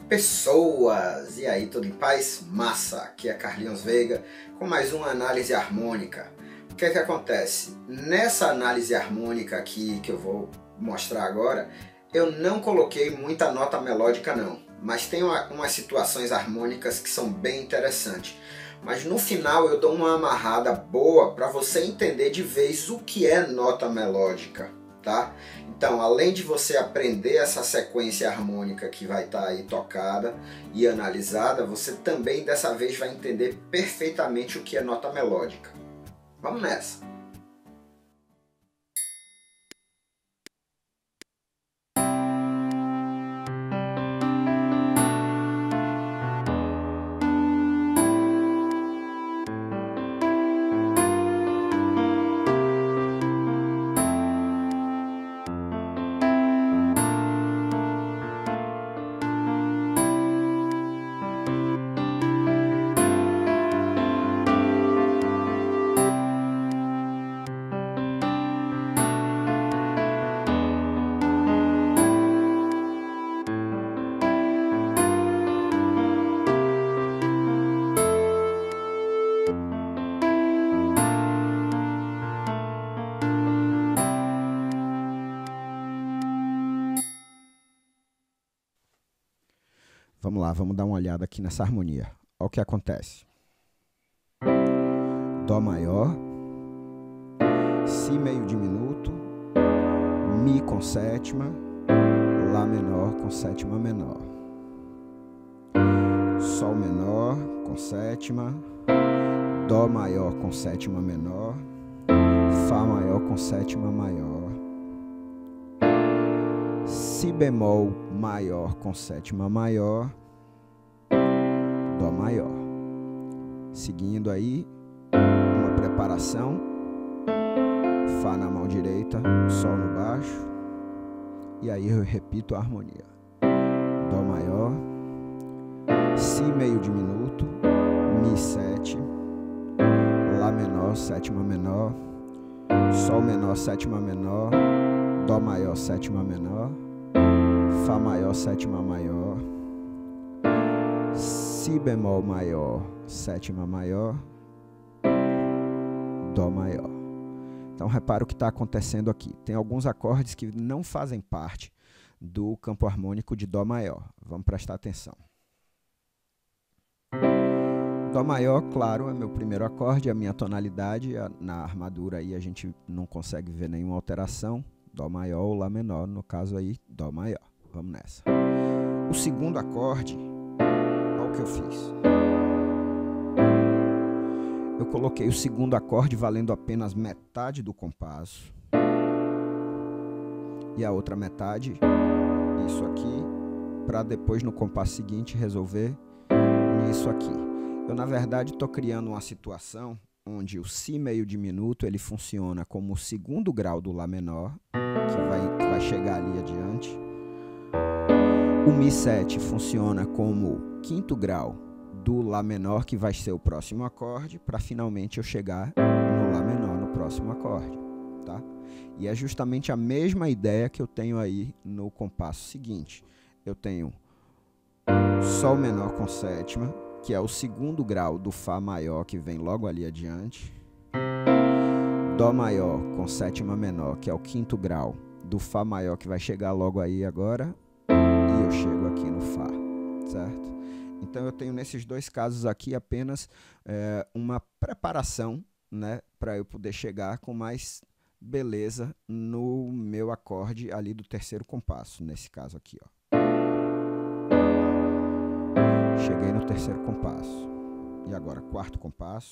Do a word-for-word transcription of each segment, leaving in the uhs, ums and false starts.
Pessoas! E aí, tudo em paz? Massa! Aqui é Carlinhos Veiga com mais uma análise harmônica. O que é que acontece? Nessa análise harmônica aqui que eu vou mostrar agora, eu não coloquei muita nota melódica não, mas tem uma, umas situações harmônicas que são bem interessantes. Mas no final eu dou uma amarrada boa para você entender de vez o que é nota melódica. Tá? Então, além de você aprender essa sequência harmônica que vai estar aí tocada e analisada, você também dessa vez vai entender perfeitamente o que é nota melódica. Vamos nessa! Vamos lá, vamos dar uma olhada aqui nessa harmonia. Olha o que acontece. Dó maior, Si meio diminuto, Mi com sétima, Lá menor com sétima menor. Sol menor com sétima, Dó maior com sétima menor, Fá maior com sétima maior. Si bemol maior com sétima maior, Dó maior. Seguindo aí, uma preparação, Fá na mão direita, Sol no baixo, e aí eu repito a harmonia. Dó maior, Si meio diminuto, Mi sete, Lá menor, sétima menor, Sol menor, sétima menor, Dó maior, sétima menor, Fá maior, sétima maior, Si bemol maior, sétima maior, Dó maior. Então repara o que está acontecendo aqui. Tem alguns acordes que não fazem parte do campo harmônico de Dó maior. Vamos prestar atenção. Dó maior, claro, é meu primeiro acorde, é a minha tonalidade. Na armadura aí a gente não consegue ver nenhuma alteração. Dó maior ou Lá menor, no caso aí, Dó maior. Vamos nessa. O segundo acorde, olha o que eu fiz. Eu coloquei o segundo acorde valendo apenas metade do compasso. E a outra metade, isso aqui, para depois no compasso seguinte resolver isso aqui. Eu, na verdade, estou criando uma situação onde o Si meio diminuto ele funciona como o segundo grau do Lá menor, que vai, que vai chegar ali adiante. O Mi sete funciona como o quinto grau do Lá menor, que vai ser o próximo acorde, para finalmente eu chegar no Lá menor no próximo acorde. Tá? E é justamente a mesma ideia que eu tenho aí no compasso seguinte. Eu tenho Sol menor com sétima, que é o segundo grau do Fá maior, que vem logo ali adiante. Dó maior com sétima menor, que é o quinto grau do Fá maior, que vai chegar logo aí agora. E eu chego aqui no Fá, certo? Então eu tenho nesses dois casos aqui apenas é, uma preparação, né, para eu poder chegar com mais beleza no meu acorde ali do terceiro compasso, nesse caso aqui, ó. Cheguei no terceiro compasso. E agora quarto compasso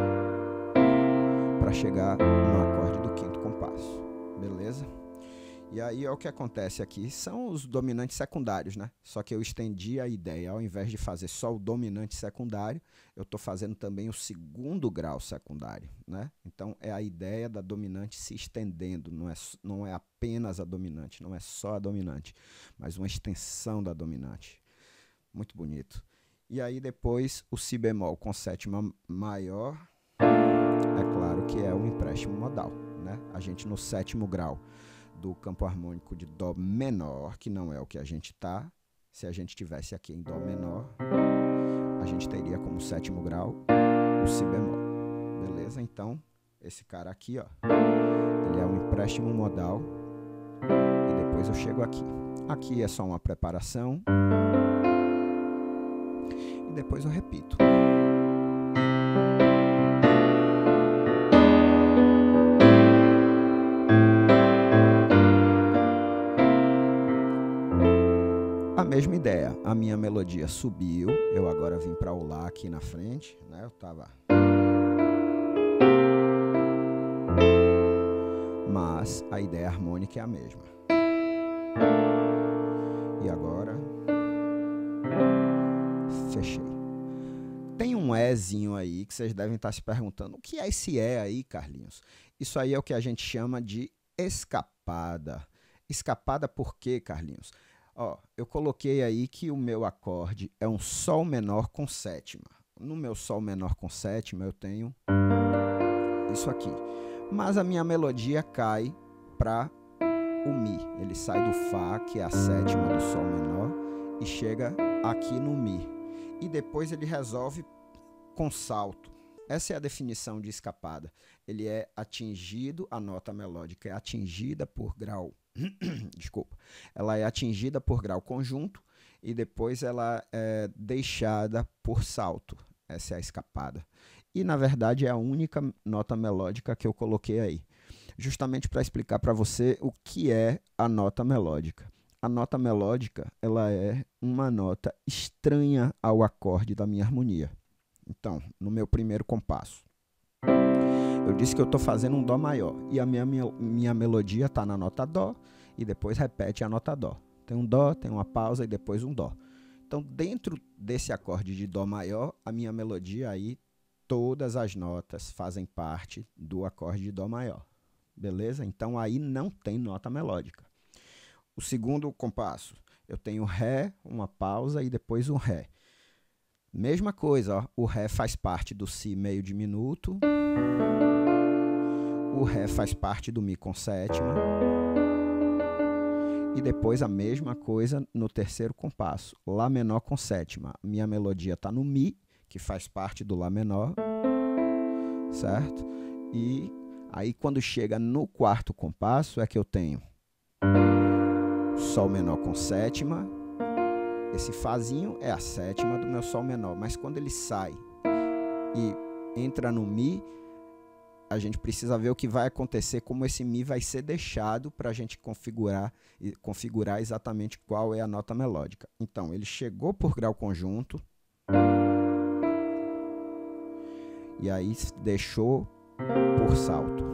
para chegar no acorde do quinto compasso. Beleza? E aí, ó, o que acontece aqui são os dominantes secundários, né? Só que eu estendi a ideia. Ao invés de fazer só o dominante secundário, eu estou fazendo também o segundo grau secundário, né? Então, é a ideia da dominante se estendendo. Não é, não é apenas a dominante, não é só a dominante, mas uma extensão da dominante. Muito bonito. E aí, depois, o Si bemol com sétima maior, é claro que é um empréstimo modal, né? A gente no sétimo grau do campo harmônico de Dó menor, que não é o que a gente está, Se a gente tivesse aqui em Dó menor, a gente teria como sétimo grau o Si bemol. Beleza? Então, esse cara aqui, ó, ele é um empréstimo modal. E depois eu chego aqui. Aqui é só uma preparação. E depois eu repito. A mesma ideia, a minha melodia subiu, eu agora vim para o Lá aqui na frente, né? Eu tava... Mas a ideia harmônica é a mesma. E agora... Fechei. Tem um Ezinho aí que vocês devem estar se perguntando, o que é esse E aí, Carlinhos? Isso aí é o que a gente chama de escapada. Escapada por quê, Carlinhos? Ó, eu coloquei aí que o meu acorde é um Sol menor com sétima. No meu Sol menor com sétima eu tenho isso aqui. Mas a minha melodia cai para o Mi. Ele sai do Fá, que é a sétima do Sol menor, e chega aqui no Mi. E depois ele resolve com salto. Essa é a definição de escapada. Ele é atingido, a nota melódica é atingida por grau... Desculpa. Ela é atingida por grau conjunto e depois ela é deixada por salto. Essa é a escapada. E, na verdade, é a única nota melódica que eu coloquei aí. Justamente para explicar para você o que é a nota melódica. A nota melódica, ela é uma nota estranha ao acorde da minha harmonia. Então, no meu primeiro compasso, eu disse que eu estou fazendo um Dó maior. E a minha, minha, minha melodia está na nota Dó e depois repete a nota Dó. Tem um Dó, tem uma pausa e depois um Dó. Então, dentro desse acorde de Dó maior, a minha melodia aí, todas as notas fazem parte do acorde de Dó maior. Beleza? Então, aí não tem nota melódica. O segundo compasso, eu tenho Ré, uma pausa e depois um Ré. Mesma coisa, ó, o Ré faz parte do Si meio diminuto. O Ré faz parte do Mi com sétima. E depois a mesma coisa no terceiro compasso. Lá menor com sétima. Minha melodia está no Mi, que faz parte do Lá menor. Certo? E aí quando chega no quarto compasso é que eu tenho Sol menor com sétima. Esse Fázinho é a sétima do meu Sol menor. Mas quando ele sai e entra no Mi, a gente precisa ver o que vai acontecer, como esse Mi vai ser deixado para a gente configurar, configurar exatamente qual é a nota melódica. Então, ele chegou por grau conjunto e aí deixou por salto.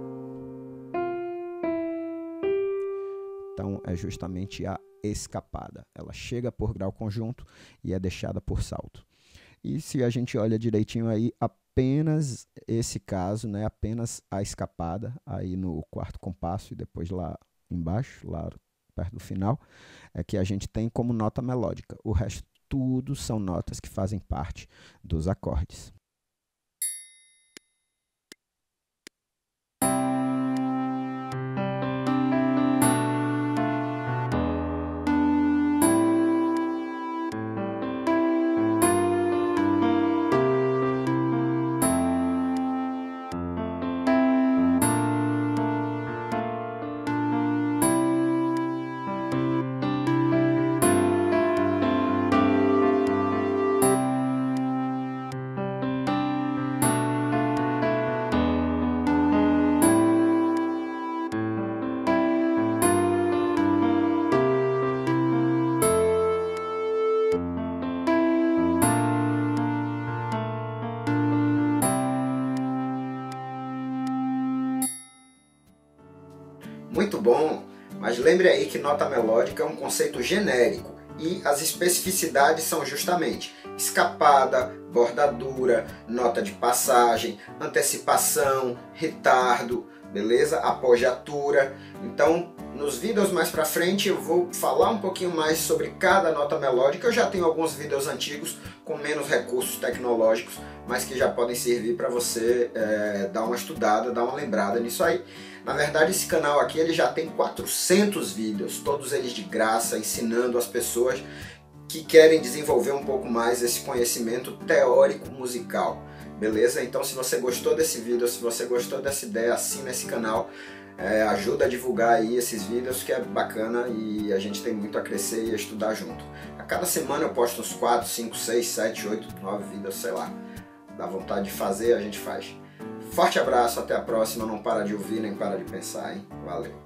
Então, é justamente a escapada. Ela chega por grau conjunto e é deixada por salto. E se a gente olha direitinho aí, apenas esse caso, né, apenas a escapada, aí no quarto compasso e depois lá embaixo, lá perto do final, é que a gente tem como nota melódica. O resto tudo são notas que fazem parte dos acordes. Muito bom, mas lembre aí que nota melódica é um conceito genérico e as especificidades são justamente escapada, bordadura, nota de passagem, antecipação, retardo, beleza? Apogiatura. Então, nos vídeos mais pra frente eu vou falar um pouquinho mais sobre cada nota melódica. Eu já tenho alguns vídeos antigos com menos recursos tecnológicos, mas que já podem servir para você é, dar uma estudada, dar uma lembrada nisso aí. Na verdade, esse canal aqui ele já tem quatrocentos vídeos, todos eles de graça, ensinando as pessoas que querem desenvolver um pouco mais esse conhecimento teórico musical, beleza? Então se você gostou desse vídeo, se você gostou dessa ideia, assina esse canal, é, ajuda a divulgar aí esses vídeos que é bacana e a gente tem muito a crescer e a estudar junto. A cada semana eu posto uns quatro, cinco, seis, sete, oito, nove vídeos, sei lá. Dá vontade de fazer, a gente faz. Forte abraço, até a próxima, não para de ouvir nem para de pensar, hein? Valeu!